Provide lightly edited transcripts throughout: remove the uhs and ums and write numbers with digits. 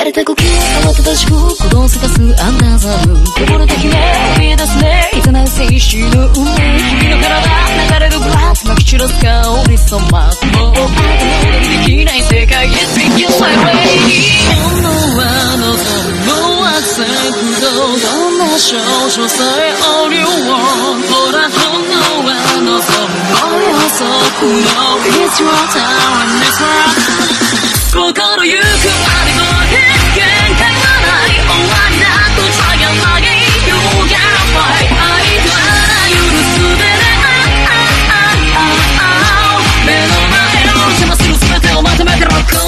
れた呼吸慌ただしく鼓動せかすアンダーザムこぼれた夢見え出すねいざなう青春の運命君の体流れるブラスまき散らす香り染まるもうあと戻りできない世界へ Take you my way 本能は望むのは錯動どんな少女さえおりをほら本能は望むの予測の It's your time and it's right 心ゆくあれの限界はない終わりなく Try and again You gotta fight 愛とあらゆるすべて目の前の邪魔するすべてをまとめてロック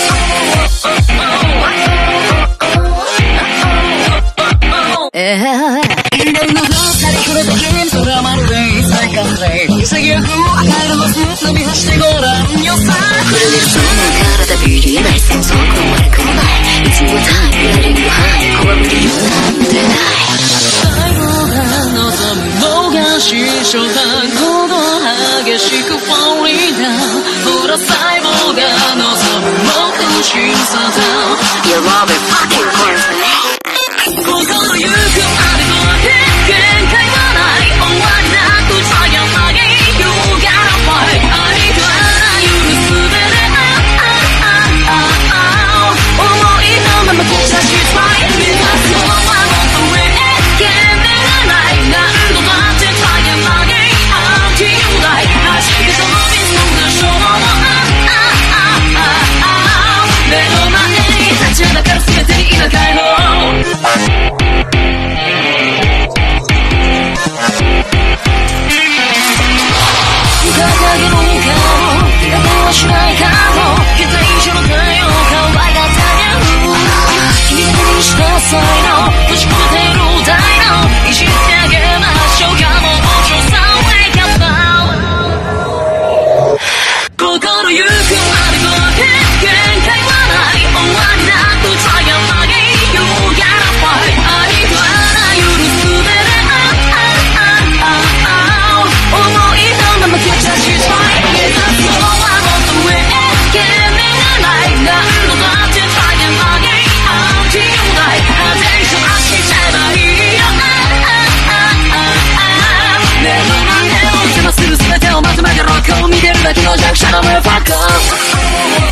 さりくれた君それはまるで一切完成潔く赤色のスーツ飛び走ってごらんよさくるめるその体ビリない戦争こまれこないいつもはタイムやりの範囲拒む理由なんてない細胞が望むのが死傷だほど激しく falling down ほら細胞が望むの空心さだ You're all the fucking crazy 心ゆくあれの限界はない終わりなく Try and again You gotta fight 愛とあらゆるすべて思いのまま突き出し Try and 目指すのはもっと上へ懸命がない何度だって Try and again Until you die 弾けその水の衝動目の前に立ちはだかる全てに今帰ろう掲げの顔手をしない顔期待以上の太陽顔がたげる君にした才能閉じ込めている大脳いじってあげましょうかもうちょさ Wake up now 心ゆくあれの限界はない終わりなく Try and again You gotta fight 愛とあらゆるすべて思いのまま決着しそう目指すのはもっと上へ懸命がない何度だって Try and again Until you die 果て以上走っちゃえばいいよ目の前を邪魔する全てをまとめてロックを見てるだけの弱者のムーファッカー